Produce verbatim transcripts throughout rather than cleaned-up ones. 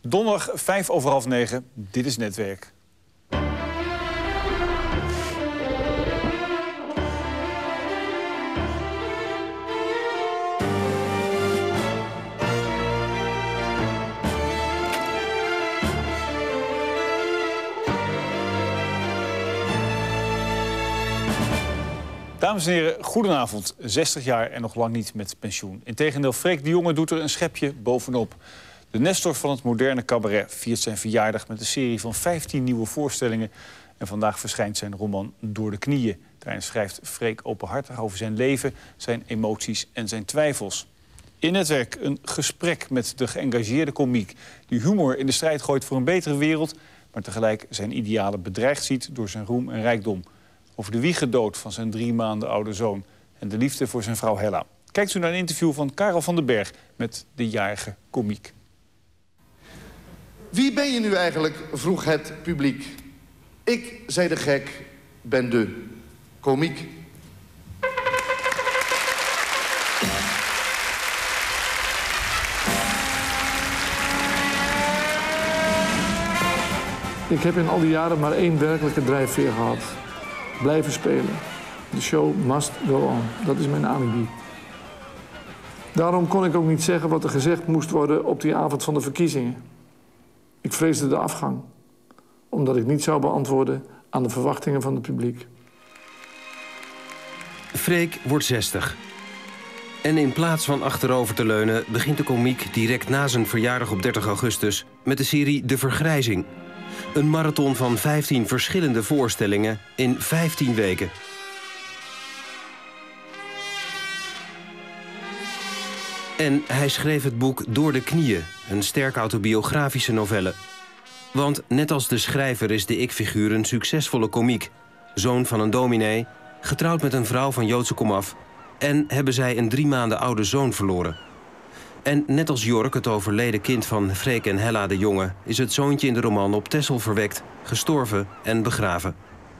Donderdag vijf over half negen. Dit is Netwerk. Dames en heren, goedenavond. zestig jaar en nog lang niet met pensioen. Integendeel, Freek de Jonge doet er een schepje bovenop. De Nestor van het moderne cabaret viert zijn verjaardag met een serie van vijftien nieuwe voorstellingen. En vandaag verschijnt zijn roman Door de knieën. Daarin schrijft Freek openhartig over zijn leven, zijn emoties en zijn twijfels. In Netwerk een gesprek met de geëngageerde komiek die humor in de strijd gooit voor een betere wereld, maar tegelijk zijn idealen bedreigd ziet door zijn roem en rijkdom. Over de wiegedood van zijn drie maanden oude zoon en de liefde voor zijn vrouw Hella. Kijkt u naar een interview van Karel van den Berg met de jarige komiek. Wie ben je nu eigenlijk, vroeg het publiek. Ik, zei de gek, ben de komiek. Ik heb in al die jaren maar één werkelijke drijfveer gehad. Blijven spelen. The show must go on. Dat is mijn alibi. Daarom kon ik ook niet zeggen wat er gezegd moest worden op die avond van de verkiezingen. Ik vreesde de afgang. Omdat ik niet zou beantwoorden aan de verwachtingen van het publiek. Freek wordt zestig. En in plaats van achterover te leunen begint de komiek direct na zijn verjaardag op dertig augustus met de serie De Vergrijzing. Een marathon van vijftien verschillende voorstellingen in vijftien weken. En hij schreef het boek Door de knieën, een sterk autobiografische novelle. Want net als de schrijver is de ik-figuur een succesvolle komiek. Zoon van een dominee, getrouwd met een vrouw van Joodse komaf, en hebben zij een drie maanden oude zoon verloren. En net als Jork, het overleden kind van Freek en Hella de Jonge, is het zoontje in de roman op Texel verwekt, gestorven en begraven.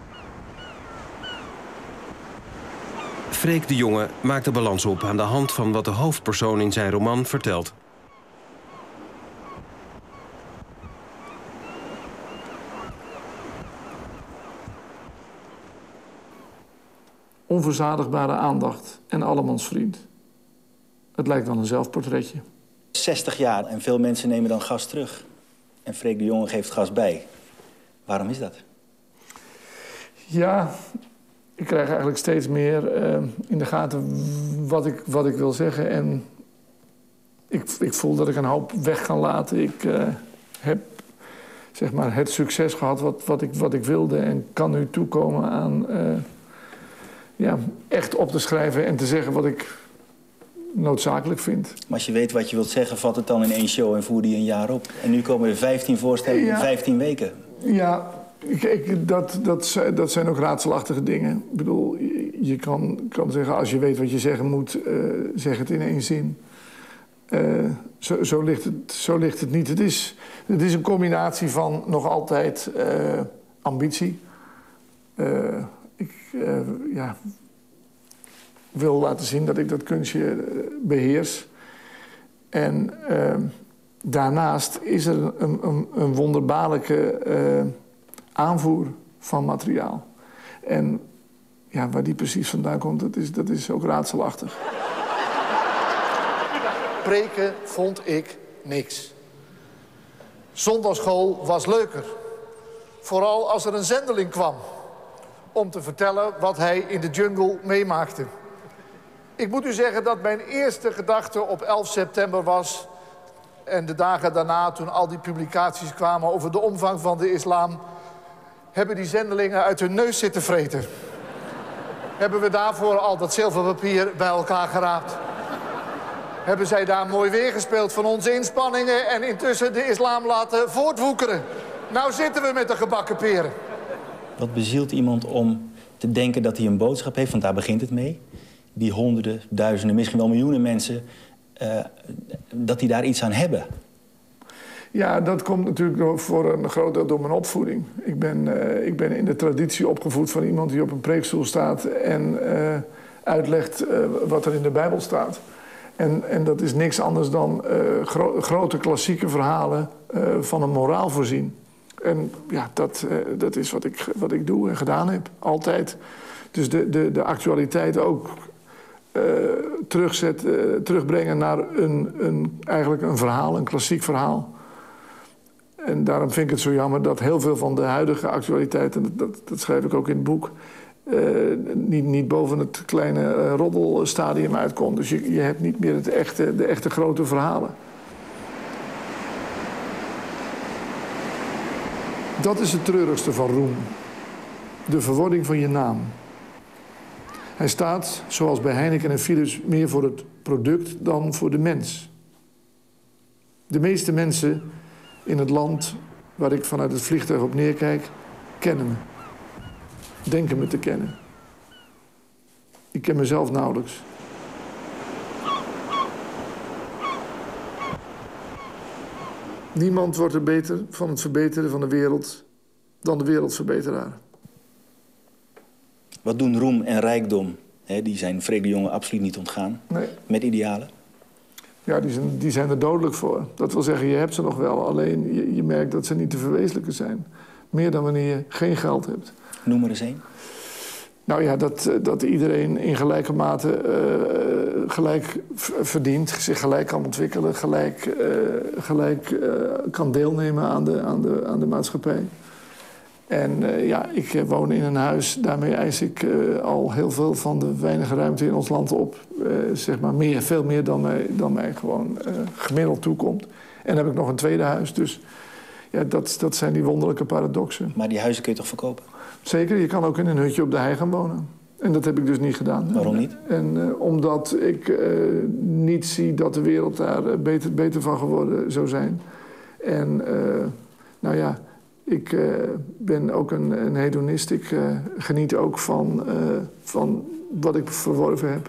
Freek de Jonge maakt de balans op aan de hand van wat de hoofdpersoon in zijn roman vertelt. Onverzadigbare aandacht en allemansvriend. Het lijkt wel een zelfportretje. zestig jaar en veel mensen nemen dan gas terug. En Freek de Jonge geeft gas bij. Waarom is dat? Ja, ik krijg eigenlijk steeds meer uh, in de gaten wat ik, wat ik wil zeggen. En ik, ik voel dat ik een hoop weg kan laten. Ik uh, heb zeg maar, het succes gehad wat, wat, ik, wat ik wilde. En kan nu toekomen aan uh, ja, echt op te schrijven en te zeggen wat ik noodzakelijk vind. Maar als je weet wat je wilt zeggen, vat het dan in één show en voer die een jaar op. En nu komen er vijftien voorstellingen ja. in vijftien weken. Ja, ik, ik, dat, dat, dat zijn ook raadselachtige dingen. Ik bedoel, je, je kan, kan zeggen, als je weet wat je zeggen moet, uh, zeg het in één zin. Uh, zo, zo, ligt het, zo ligt het niet. Het is, het is een combinatie van nog altijd uh, ambitie. Uh, ik, uh, ja... wil laten zien dat ik dat kunstje beheers. En uh, daarnaast is er een, een, een wonderbaarlijke uh, aanvoer van materiaal. En ja, waar die precies vandaan komt, dat is, dat is ook raadselachtig. Preken vond ik niks. Zondagschool was leuker. Vooral als er een zendeling kwam om te vertellen wat hij in de jungle meemaakte. Ik moet u zeggen dat mijn eerste gedachte op elf september was, en de dagen daarna, toen al die publicaties kwamen over de omvang van de islam, hebben die zendelingen uit hun neus zitten vreten. Hebben we daarvoor al dat zilverpapier bij elkaar geraapt? Hebben zij daar mooi weergespeeld van onze inspanningen en intussen de islam laten voortwoekeren? Nou zitten we met de gebakken peren. Wat bezielt iemand om te denken dat hij een boodschap heeft, want daar begint het mee. Die honderden, duizenden, misschien wel miljoenen mensen, uh, dat die daar iets aan hebben. Ja, dat komt natuurlijk voor een groot deel door mijn opvoeding. Ik ben, uh, ik ben in de traditie opgevoed van iemand die op een preekstoel staat en uh, uitlegt uh, wat er in de Bijbel staat. En, en dat is niks anders dan uh, gro grote klassieke verhalen uh, van een moraal voorzien. En ja, dat, uh, dat is wat ik, wat ik doe en gedaan heb, altijd. Dus de, de, de actualiteit ook uh, terugzet, uh, terugbrengen naar een, een, eigenlijk een verhaal, een klassiek verhaal. En daarom vind ik het zo jammer dat heel veel van de huidige actualiteit, en dat, dat schrijf ik ook in het boek, uh, niet, niet boven het kleine uh, roddelstadium uitkomt. Dus je, je hebt niet meer het echte, de echte grote verhalen. Dat is het treurigste van roem. De verwording van je naam. Hij staat, zoals bij Heineken en Philips, meer voor het product dan voor de mens. De meeste mensen in het land waar ik vanuit het vliegtuig op neerkijk, kennen me. Denken me te kennen. Ik ken mezelf nauwelijks. Niemand wordt er beter van het verbeteren van de wereld dan de wereldverbeteraar. Wat doen roem en rijkdom? He, die zijn Freek de Jonge absoluut niet ontgaan. Nee. Met idealen? Ja, die zijn, die zijn er dodelijk voor. Dat wil zeggen, je hebt ze nog wel. Alleen je, je merkt dat ze niet te verwezenlijken zijn. Meer dan wanneer je geen geld hebt. Noem er eens één. Nou ja, dat, dat iedereen in gelijke mate uh, gelijk verdient, zich gelijk kan ontwikkelen, gelijk, uh, gelijk uh, kan deelnemen aan de, aan de, aan de maatschappij. En uh, ja, ik uh, woon in een huis, daarmee eis ik uh, al heel veel van de weinige ruimte in ons land op. Uh, zeg maar meer, veel meer dan mij, dan mij gewoon uh, gemiddeld toekomt. En dan heb ik nog een tweede huis, dus ja, dat, dat zijn die wonderlijke paradoxen. Maar die huizen kun je toch verkopen? Zeker, je kan ook in een hutje op de hei gaan wonen. En dat heb ik dus niet gedaan. Waarom niet? En, uh, omdat ik uh, niet zie dat de wereld daar uh, beter, beter van geworden zou zijn. En uh, nou ja, ik uh, ben ook een, een hedonist. Ik uh, geniet ook van, uh, van wat ik verworven heb.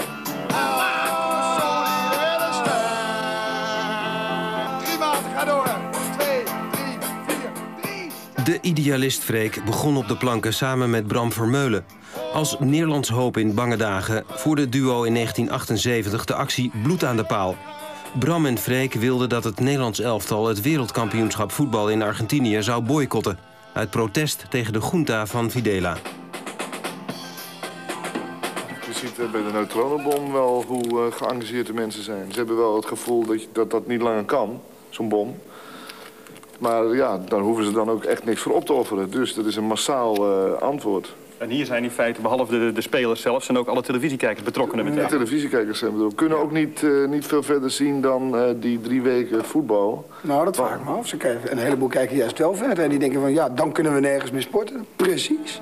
De idealist Freek begon op de planken samen met Bram Vermeulen. Als Nederlands hoop in bange dagen voerde het duo in negentien achtenzeventig de actie Bloed aan de paal. Bram en Freek wilden dat het Nederlands elftal het wereldkampioenschap voetbal in Argentinië zou boycotten, uit protest tegen de junta van Videla. Je ziet bij de neutronenbom wel hoe uh, geëngageerd de mensen zijn. Ze hebben wel het gevoel dat je, dat, dat niet langer kan, zo'n bom. Maar ja, daar hoeven ze dan ook echt niks voor op te offeren. Dus dat is een massaal uh, antwoord. En hier zijn in feite, behalve de, de spelers zelf, zijn ook alle televisiekijkers betrokken met de televisiekijkers zijn betrokken. Kunnen ook niet, uh, niet veel verder zien dan uh, die drie weken voetbal. Nou, dat vraag ik me af. Ze kijken, een heleboel kijken juist wel verder. En die denken van, ja, dan kunnen we nergens meer sporten. Precies.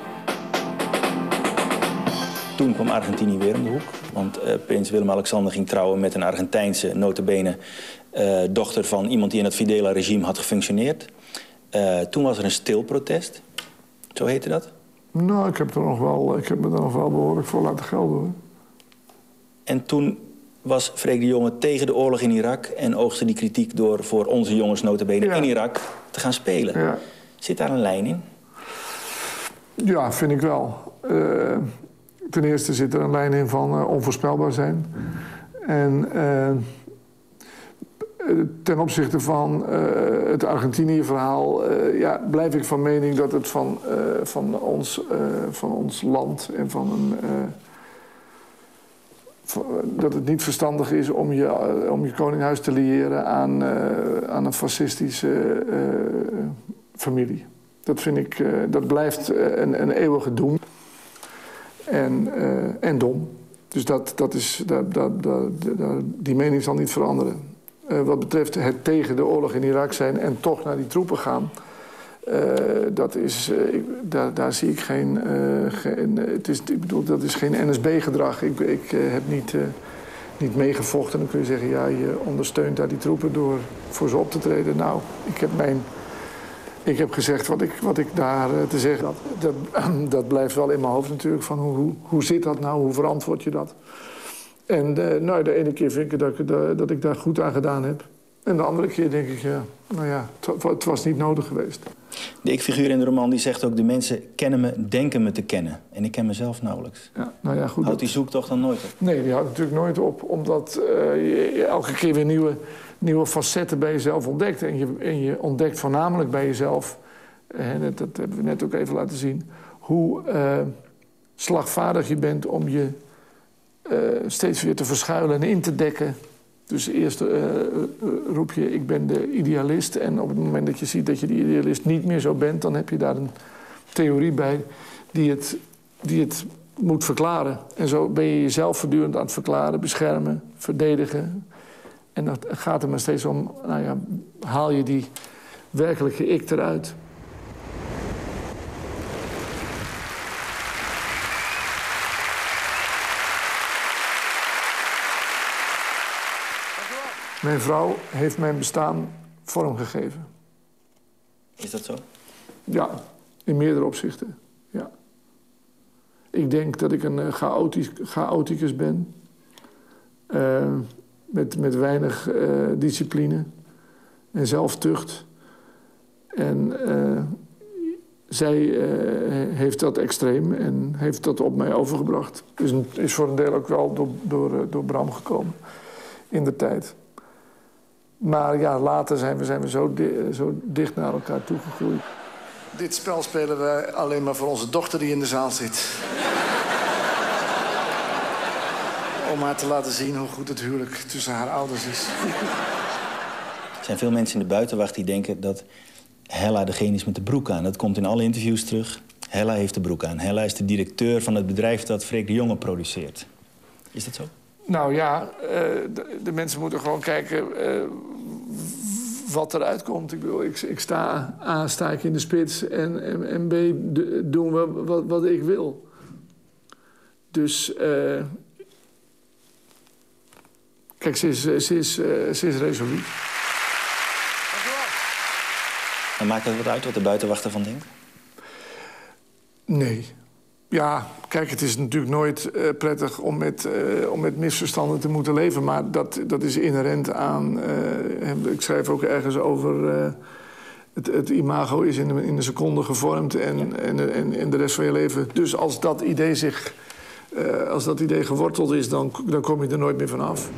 Toen kwam Argentinië weer om de hoek. Want uh, prins Willem-Alexander ging trouwen met een Argentijnse, nota bene, uh, dochter van iemand die in het Videla-regime had gefunctioneerd. Uh, toen was er een stil protest. Zo heette dat? Nou, ik heb, er nog wel, ik heb me er nog wel behoorlijk voor laten gelden, hoor. En toen was Freek de Jonge tegen de oorlog in Irak en oogste die kritiek door voor onze jongens nota bene ja. in Irak te gaan spelen. Ja. Zit daar een lijn in? Ja, vind ik wel. Uh, ten eerste zit er een lijn in van uh, onvoorspelbaar zijn. En uh, ten opzichte van uh, het Argentinië-verhaal uh, ja, blijf ik van mening dat het van, uh, van, ons, uh, van ons land en van een... Uh, van, dat het niet verstandig is om je, uh, om je koninghuis te liëren aan, uh, aan een fascistische uh, familie. Dat vind ik, uh, dat blijft uh, een, een eeuwige doen. En, uh, en dom. Dus dat, dat is, dat, dat, dat, dat, die mening zal niet veranderen. Uh, wat betreft het tegen de oorlog in Irak zijn en toch naar die troepen gaan. Uh, dat is, uh, ik, daar, daar zie ik geen... Uh, geen het is, ik bedoel, dat is geen N S B-gedrag. Ik, ik uh, heb niet, uh, niet meegevochten. Dan kun je zeggen, ja, je ondersteunt daar die troepen door voor ze op te treden. Nou, ik heb mijn... Ik heb gezegd wat ik, wat ik daar uh, te zeggen had. Dat, dat blijft wel in mijn hoofd natuurlijk. Van hoe, hoe, hoe zit dat nou? Hoe verantwoord je dat? En uh, nou, de ene keer vind ik dat, ik dat ik daar goed aan gedaan heb. En de andere keer denk ik, ja, nou ja, het, het was niet nodig geweest. De ik-figuur in de roman die zegt ook... de mensen kennen me, denken me te kennen. En ik ken mezelf nauwelijks. Ja, nou ja, goed, houdt die zoektocht dan nooit op? Nee, die houdt natuurlijk nooit op. Omdat uh, je elke keer weer nieuwe, nieuwe facetten bij jezelf ontdekt. En je, en je ontdekt voornamelijk bij jezelf... en dat, dat hebben we net ook even laten zien... hoe uh, slagvaardig je bent om je uh, steeds weer te verschuilen en in te dekken... Dus eerst uh, roep je, ik ben de idealist. En op het moment dat je ziet dat je die idealist niet meer zo bent... dan heb je daar een theorie bij die het, die het moet verklaren. En zo ben je jezelf voortdurend aan het verklaren, beschermen, verdedigen. En dat gaat er maar steeds om, nou ja, haal je die werkelijke ik eruit. Mijn vrouw heeft mijn bestaan vorm gegeven. Is dat zo? Ja, in meerdere opzichten, ja. Ik denk dat ik een uh, chaotisch, chaoticus ben. Uh, met, met weinig uh, discipline en zelftucht. En uh, zij uh, heeft dat extreem en heeft dat op mij overgebracht. Is, een, is voor een deel ook wel door, door, uh, door Bram gekomen in de tijd. Maar ja, later zijn we, zijn we zo, di zo dicht naar elkaar toegegroeid. Dit spel spelen we alleen maar voor onze dochter die in de zaal zit. Om haar te laten zien hoe goed het huwelijk tussen haar ouders is. Er zijn veel mensen in de buitenwacht die denken dat Hella degene is met de broek aan. Dat komt in alle interviews terug. Hella heeft de broek aan. Hella is de directeur van het bedrijf dat Freek de Jonge produceert. Is dat zo? Nou ja, uh, de, de mensen moeten gewoon kijken uh, wat eruit komt. Ik bedoel, ik, ik sta, A, sta ik in de spits en, en, en B, de, doen we wat, wat ik wil. Dus, uh, kijk, ze is, ze is, uh, ze is resoluut. En maakt het wat uit wat de buitenwachter van denkt? Nee. Ja, kijk, het is natuurlijk nooit uh, prettig om met, uh, om met misverstanden te moeten leven. Maar dat, dat is inherent aan... Uh, ik schrijf ook ergens over... Uh, het, het imago is in de, in de seconde gevormd en, en, en, en de rest van je leven. Dus als dat idee, zich, uh, als dat idee geworteld is, dan, dan kom je er nooit meer vanaf.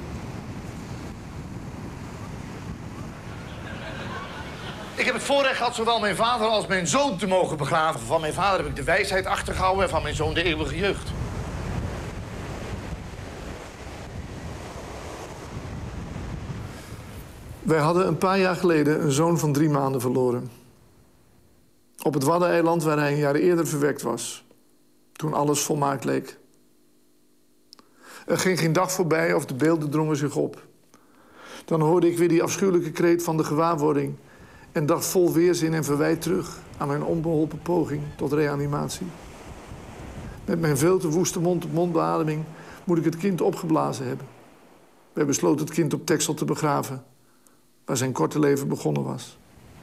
Ik heb het voorrecht gehad zowel mijn vader als mijn zoon te mogen begraven. Van mijn vader heb ik de wijsheid achtergehouden en van mijn zoon de eeuwige jeugd. Wij hadden een paar jaar geleden een zoon van drie maanden verloren. Op het Waddeneiland waar hij een jaar eerder verwekt was. Toen alles volmaakt leek. Er ging geen dag voorbij of de beelden drongen zich op. Dan hoorde ik weer die afschuwelijke kreet van de gewaarwording... en dacht vol weerzin en verwijt terug aan mijn onbeholpen poging tot reanimatie. Met mijn veel te woeste mond-op-mond beademing moet ik het kind opgeblazen hebben. Wij besloten het kind op Texel te begraven, waar zijn korte leven begonnen was.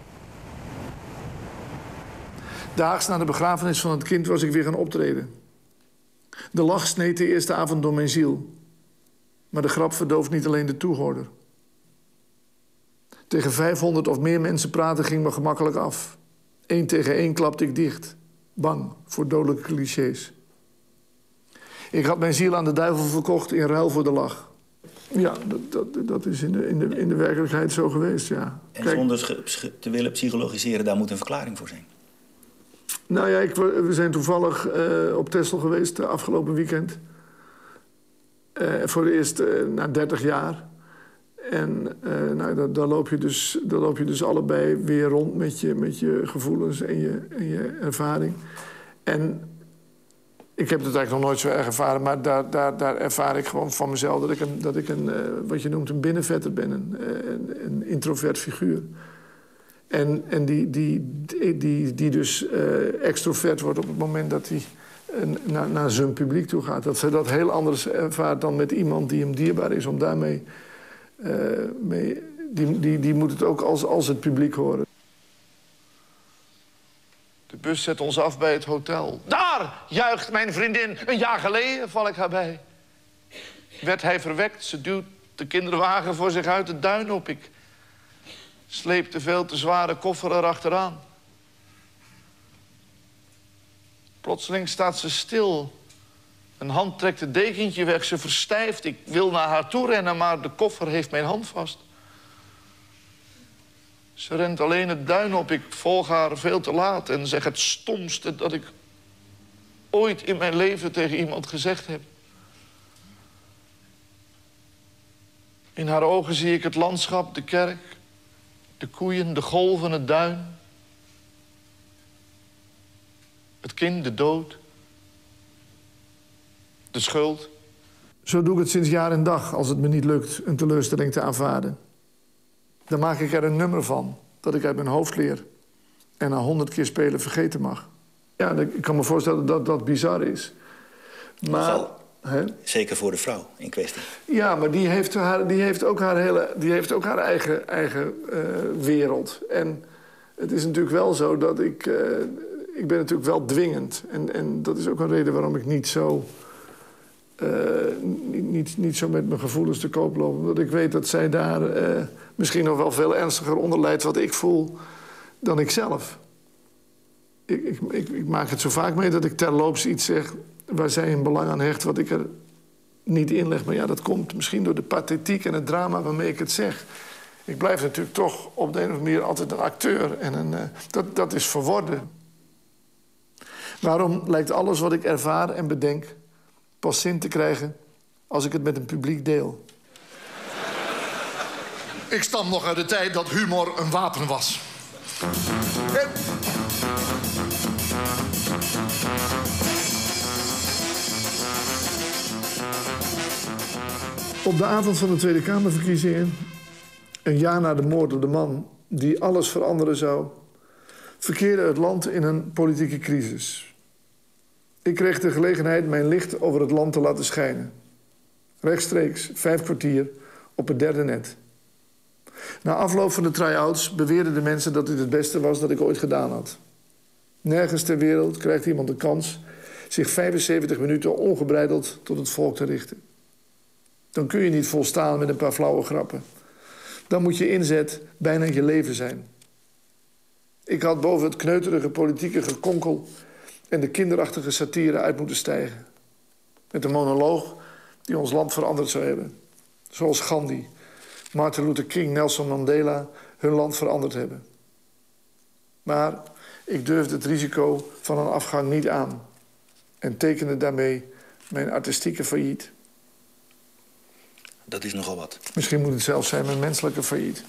Daags na de begrafenis van het kind was ik weer gaan optreden. De lach sneed de eerste avond door mijn ziel. Maar de grap verdooft niet alleen de toehoorder. Tegen vijfhonderd of meer mensen praten ging me gemakkelijk af. Eén tegen één klapte ik dicht. Bang voor dodelijke clichés. Ik had mijn ziel aan de duivel verkocht in ruil voor de lach. Ja, dat, dat, dat is in de, in, de, in de werkelijkheid zo geweest, ja. En Kijk, zonder te willen psychologiseren, daar moet een verklaring voor zijn. Nou ja, ik, we zijn toevallig uh, op Texel geweest uh, afgelopen weekend. Uh, voor de eerst uh, na dertig jaar. En uh, nou, daar, daar, loop je dus, daar loop je dus allebei weer rond met je, met je gevoelens en je, en je ervaring. En ik heb het eigenlijk nog nooit zo erg ervaren, maar daar, daar, daar ervaar ik gewoon van mezelf dat ik een, dat ik een uh, wat je noemt een binnenvetter ben, een, een, een introvert figuur. En, en die, die, die, die, die dus uh, extrovert wordt op het moment dat hij uh, naar, naar zijn publiek toe gaat. Dat ze dat heel anders ervaart dan met iemand die hem dierbaar is om daarmee... Uh, mee, die, die, die moet het ook als, als het publiek horen. De bus zet ons af bij het hotel. Daar juicht mijn vriendin. Een jaar geleden val ik haar bij. Werd hij verwekt, ze duwt de kinderwagen voor zich uit het duin op. Ik sleept de veel te zware koffer erachteraan. Plotseling staat ze stil. Een hand trekt het dekentje weg, ze verstijft. Ik wil naar haar toe rennen, maar de koffer heeft mijn hand vast. Ze rent alleen het duin op. Ik volg haar veel te laat en zeg het stomste dat ik ooit in mijn leven tegen iemand gezegd heb. In haar ogen zie ik het landschap, de kerk, de koeien, de golven, het duin. Het kind, de dood. De schuld. Zo doe ik het sinds jaar en dag als het me niet lukt een teleurstelling te aanvaarden. Dan maak ik er een nummer van dat ik uit mijn hoofd leer en na honderd keer spelen vergeten mag. Ja, ik kan me voorstellen dat dat bizar is. Maar, hè? Zeker voor de vrouw in kwestie. Ja, maar die heeft, haar, die heeft ook haar, hele, die heeft ook haar eigen, eigen uh, wereld. En het is natuurlijk wel zo dat ik... Uh, ik ben natuurlijk wel dwingend. En, en dat is ook een reden waarom ik niet zo... Uh, niet, niet, niet zo met mijn gevoelens te koop loop. Omdat ik weet dat zij daar uh, misschien nog wel veel ernstiger onder lijdt wat ik voel dan ik zelf. Ik, ik, ik, ik maak het zo vaak mee dat ik terloops iets zeg waar zij een belang aan hecht wat ik er niet in leg. Maar ja, dat komt misschien door de pathetiek en het drama waarmee ik het zeg. Ik blijf natuurlijk toch op de een of andere manier altijd een acteur. En een, uh, dat, dat is verworden. Waarom lijkt alles wat ik ervaar en bedenk pas zin te krijgen als ik het met een publiek deel? Ik stam nog uit de tijd dat humor een wapen was. En... Op de avond van de Tweede Kamerverkiezingen, een jaar na de moord op de man die alles veranderen zou, verkeerde het land in een politieke crisis. Ik kreeg de gelegenheid mijn licht over het land te laten schijnen. Rechtstreeks, vijf kwartier, op het derde net. Na afloop van de try-outs beweerden de mensen dat dit het beste was dat ik ooit gedaan had. Nergens ter wereld krijgt iemand de kans zich vijfenzeventig minuten ongebreideld tot het volk te richten. Dan kun je niet volstaan met een paar flauwe grappen. Dan moet je inzet bijna je leven zijn. Ik had boven het kneuterige politieke gekonkel en de kinderachtige satire uit moeten stijgen. Met een monoloog die ons land veranderd zou hebben. Zoals Gandhi, Martin Luther King, Nelson Mandela hun land veranderd hebben. Maar ik durfde het risico van een afgang niet aan. En tekende daarmee mijn artistieke failliet. Dat is nogal wat. Misschien moet het zelfs zijn mijn menselijke failliet.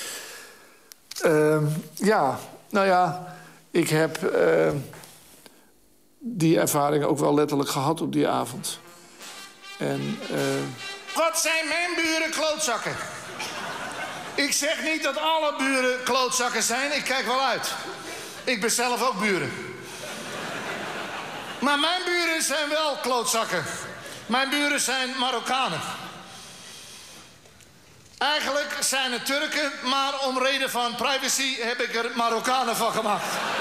Uh, ja, nou ja, ik heb uh, die ervaring ook wel letterlijk gehad op die avond. En, uh... Wat zijn mijn buren klootzakken? Ik zeg niet dat alle buren klootzakken zijn, ik kijk wel uit. Ik ben zelf ook buren. Maar mijn buren zijn wel klootzakken. Mijn buren zijn Marokkanen. Eigenlijk zijn het Turken, maar om reden van privacy heb ik er Marokkanen van gemaakt.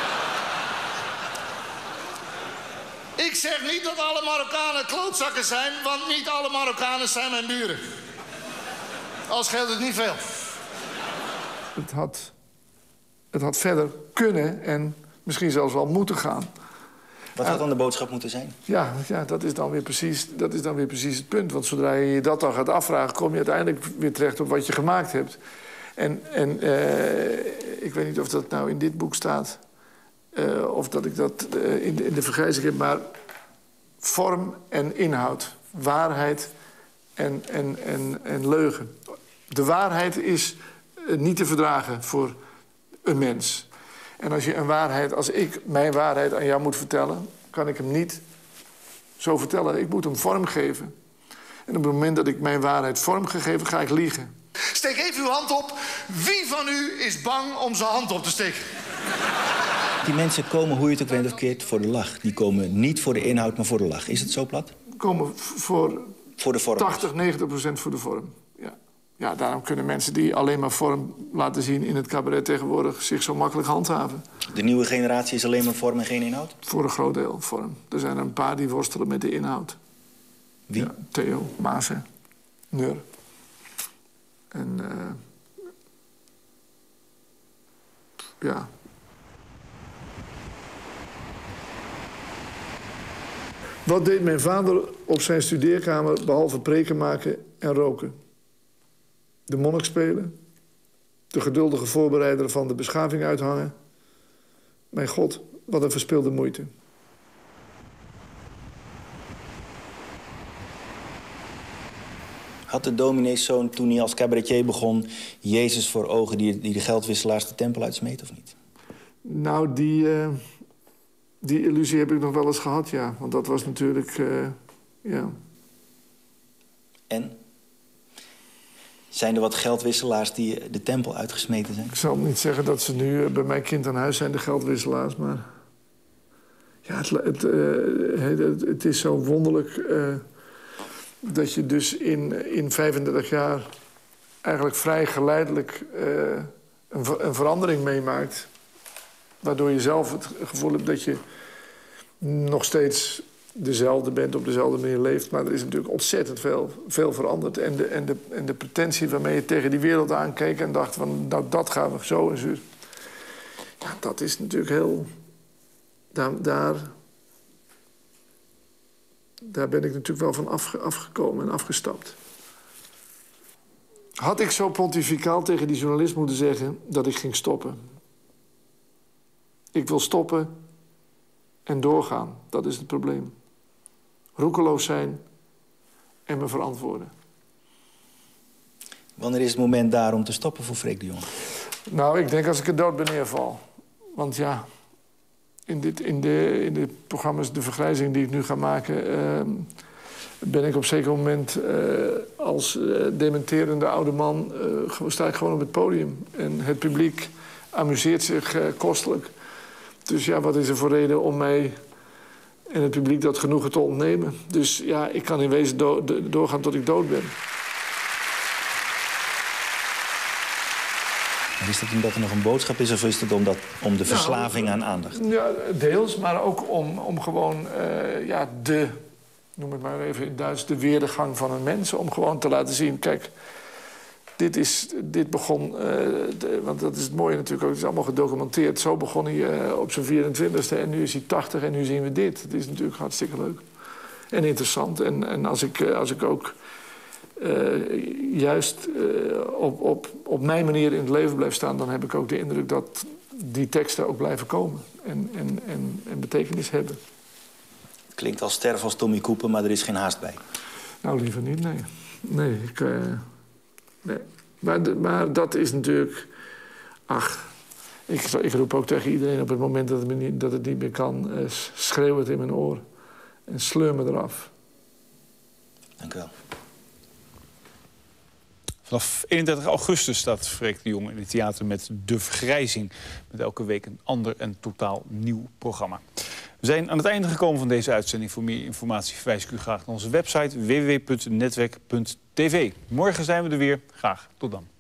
Ik zeg niet dat alle Marokkanen klootzakken zijn, want niet alle Marokkanen zijn mijn buren. Al scheelt het niet veel. Het had, het had verder kunnen en misschien zelfs wel moeten gaan. Wat had dan de boodschap moeten zijn? Ja, ja dat, is dan weer precies, dat is dan weer precies het punt. Want zodra je je dat dan gaat afvragen, kom je uiteindelijk weer terecht op wat je gemaakt hebt. En, en uh, ik weet niet of dat nou in dit boek staat, uh, of dat ik dat uh, in, de, in de vergrijzing heb, maar vorm en inhoud, waarheid en, en, en, en leugen. De waarheid is uh, niet te verdragen voor een mens. En als je een waarheid, als ik mijn waarheid aan jou moet vertellen, kan ik hem niet zo vertellen. Ik moet hem vorm geven. En op het moment dat ik mijn waarheid vorm gegeven, ga ik liegen. Steek even uw hand op. Wie van u is bang om zijn hand op te steken? Die mensen komen, hoe je het ook wendt of keert, voor de lach. Die komen niet voor de inhoud, maar voor de lach. Is het zo plat? Komen voor, voor de vorm. tachtig, negentig procent voor de vorm. Ja. Ja, daarom kunnen mensen die alleen maar vorm laten zien in het cabaret tegenwoordig zich zo makkelijk handhaven. De nieuwe generatie is alleen maar vorm en geen inhoud? Voor een groot deel vorm. Er zijn er een paar die worstelen met de inhoud. Wie? Ja, Theo, Maassen, Neur. En uh, ja. Wat deed mijn vader op zijn studeerkamer behalve preken maken en roken? De monnik spelen, de geduldige voorbereider van de beschaving uithangen. Mijn God, wat een verspilde moeite. Had de domineeszoon toen hij als cabaretier begon Jezus voor ogen die, die de geldwisselaars de tempel uitsmeet of niet? Nou, die, uh, die illusie heb ik nog wel eens gehad, ja. Want dat was natuurlijk, uh, ja. En? Zijn er wat geldwisselaars die de tempel uitgesmeten zijn? Ik zal niet zeggen dat ze nu uh, bij mijn kind aan huis zijn, de geldwisselaars, maar... Ja, het, het, uh, het, het is zo wonderlijk... Uh, dat je dus in, in vijfendertig jaar eigenlijk vrij geleidelijk uh, een, een verandering meemaakt. Waardoor je zelf het gevoel hebt dat je nog steeds dezelfde bent, op dezelfde manier leeft. Maar er is natuurlijk ontzettend veel, veel veranderd. En de, en, de, en de pretentie waarmee je tegen die wereld aankeek en dacht van nou, dat gaan we zo en zo. Ja, dat is natuurlijk heel... Daar... daar Daar ben ik natuurlijk wel van afge, afgekomen en afgestapt. Had ik zo pontificaal tegen die journalist moeten zeggen dat ik ging stoppen? Ik wil stoppen en doorgaan. Dat is het probleem. Roekeloos zijn en me verantwoorden. Wanneer is het moment daar om te stoppen voor Freek de Jonge? Nou, ik denk als ik er dood ben neerval. Want ja... In, dit, in, de, in de programma's De Vergrijzing die ik nu ga maken... Uh, ben ik op een zeker moment uh, als uh, dementerende oude man... Uh, sta ik gewoon op het podium. En het publiek amuseert zich uh, kostelijk. Dus ja, wat is er voor reden om mij en het publiek dat genoegen te ontnemen? Dus ja, ik kan in wezen do doorgaan tot ik dood ben. Is dat omdat er nog een boodschap is of is het omdat, om de verslaving nou, aan aandacht? Ja, deels, maar ook om, om gewoon uh, ja, de, noem het maar even in Duits, de weerdegang van een mens. Om gewoon te laten zien, kijk, dit, is, dit begon, uh, de, want dat is het mooie natuurlijk ook, het is allemaal gedocumenteerd. Zo begon hij uh, op zijn vierentwintigste en nu is hij tachtig en nu zien we dit. Het is natuurlijk hartstikke leuk en interessant. En, en als, ik, uh, als ik ook... Uh, juist uh, op, op, op mijn manier in het leven blijft staan... dan heb ik ook de indruk dat die teksten ook blijven komen en, en, en, en betekenis hebben. Het klinkt als sterf als Tommy Cooper, maar er is geen haast bij. Nou, liever niet, nee. Nee, ik, uh, nee. Maar, de, maar dat is natuurlijk... Ach, ik, ik roep ook tegen iedereen op het moment dat het, me niet, dat het niet meer kan... Uh, schreeuw het in mijn oor en sleur me eraf. Dank u wel. Vanaf eenendertig augustus staat Freek de Jonge in het theater met De Vergrijzing. Met elke week een ander en totaal nieuw programma. We zijn aan het einde gekomen van deze uitzending. Voor meer informatie verwijs ik u graag naar onze website w w w punt netwerk punt t v. Morgen zijn we er weer. Graag tot dan.